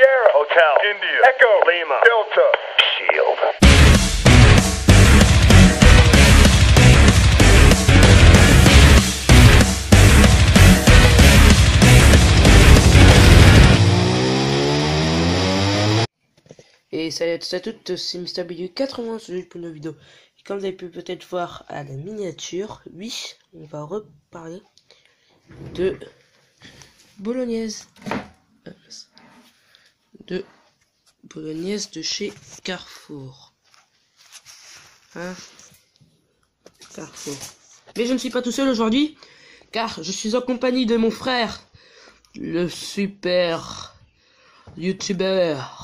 Sierra, Hotel, India, Echo, Lima, Delta, Shield. Et salut à tous et à toutes, c'est MrBU81 pour une nouvelle vidéo. Et comme vous avez pu peut-être voir à la miniature, oui, on va reparler de bolognaise. De bolognaise de chez Carrefour. Hein? Carrefour. Mais je ne suis pas tout seul aujourd'hui, car je suis en compagnie de mon frère, le super youtubeur.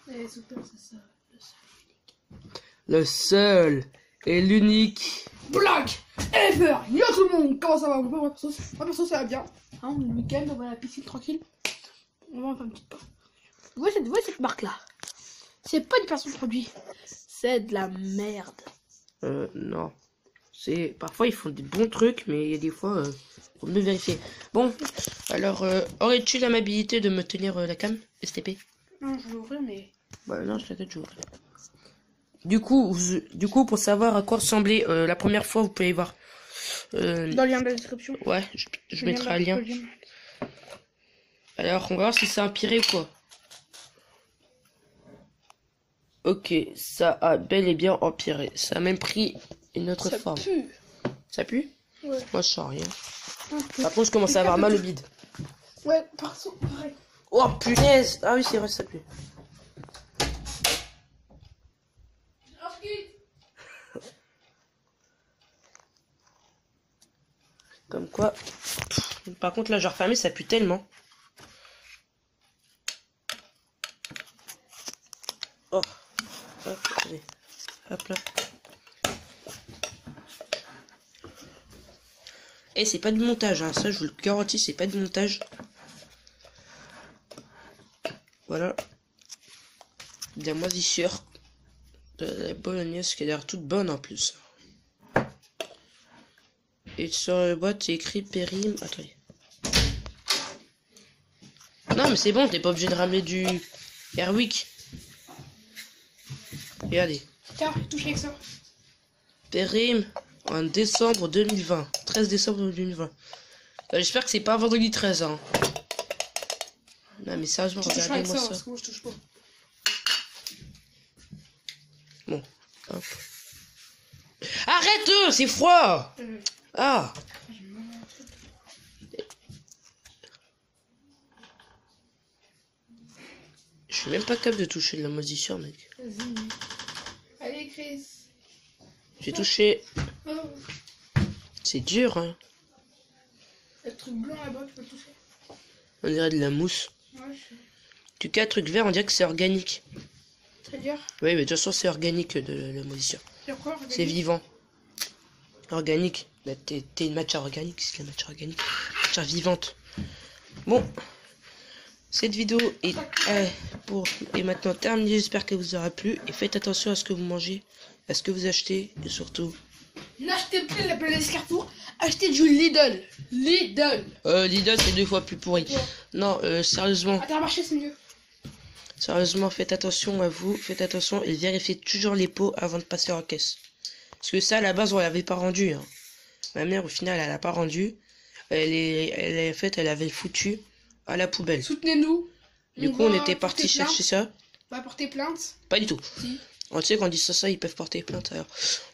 Le seul et l'unique Black ever. Yo tout le monde, comment ça va? Moi perso ça va bien. Hein, le week-end on va à la piscine tranquille. On va faire une petite pause. Vous voyez cette marque là? C'est pas une personne de produit. C'est de la merde. Non. C'est parfois ils font des bons trucs, mais il y a des fois faut mieux vérifier. Bon, alors aurais-tu l'amabilité de me tenir la cam STP? Non, je vais ouvrir mais. Bah non, je t'ai déjà ouvert. Du coup, pour savoir à quoi ressemblait la première fois, vous pouvez voir. Dans le lien de la description. Ouais, je mettrai un lien. Alors, on va voir si c'est empiré ou quoi. Ok, ça a bel et bien empiré. Ça a même pris une autre forme. Ça pue. Ça pue? Ouais. Moi, je sens rien. Par contre, je commence à avoir mal au bide. Ouais, partout, pareil. Oh, punaise! Ah oui, c'est vrai, ça pue. Comme quoi. Par contre, là, j'ai refermé, ça pue tellement. Oh. Hop, allez. Hop là. Et c'est pas du montage, hein. Ça, je vous le garantis, c'est pas du montage. Voilà. De la moisissure. De la bolognaise qui a l'air toute bonne en plus. Et sur la boîte, c'est écrit Périm. Attendez. Non, mais c'est bon, t'es pas obligé de ramener du Airwick. Regardez. Tiens, touche avec ça. Périm en décembre 2020. 13 décembre 2020. J'espère que c'est pas vendredi 13, hein. Non, mais sérieusement, regardez-moi ça. Parce que moi, je touche pas. Bon. Hop. Arrête, c'est froid. Ah. Je suis même pas capable de toucher de la moisissure, mec. Vas-y. Allez, Chris. J'ai touché. Oh. C'est dur, hein. Le truc blanc là-bas, tu peux le toucher. On dirait de la mousse. Ouais, je... En tout cas, le truc vert, on dirait que c'est organique. Très dur. Oui, mais de toute façon, c'est organique de la moisissure. Sur quoi? C'est vivant. Organique. Bah, t'es une matière organique, c'est la matière organique. Matière vivante. Bon. Cette vidéo est maintenant terminée. J'espère qu'elle vous aura plu. Et faites attention à ce que vous mangez, à ce que vous achetez. Et surtout... N'achetez plus la planète Carrefour. Achetez du Lidl. Lidl. Lidl, c'est 2 fois plus pourri. Ouais. Non, sérieusement. Intermarché, c'est mieux. Sérieusement, faites attention à vous. Faites attention et vérifiez toujours les pots avant de passer en caisse. Parce que ça, à la base, on l'avait pas rendu. Hein. Ma mère, au final, elle a pas rendu. Elle avait foutu à la poubelle. Soutenez-nous. Du coup, on était parti chercher ça. On va porter plainte. Pas du tout. Si. On sait qu'on dit ça, ils peuvent porter plainte. Alors,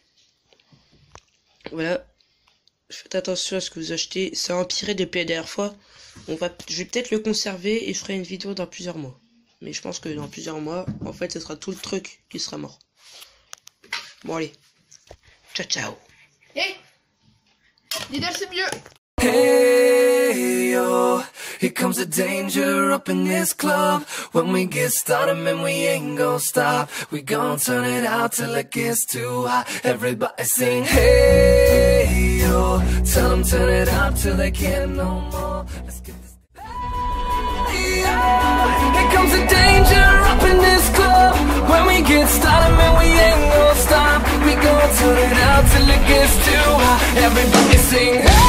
voilà. Faites attention à ce que vous achetez. Ça a empiré depuis la dernière fois. Je vais peut-être le conserver et je ferai une vidéo dans plusieurs mois. Mais je pense que dans plusieurs mois, en fait, ce sera tout le truc qui sera mort. Bon, allez. Ciao, ciao. Hey, Lidl, c'est mieux. Hey yo, here comes the danger up in this club. When we get started, man, we ain't gonna stop. We gon' turn it out till it gets too hot. Everybody sing, hey yo, tell them turn it up till they can't no more. Let's get this. Hey yo, here comes the danger up in this club. When we get started, man, we ain't gonna stop. We gon' turn it out till it gets too hot. Everybody sing, hey.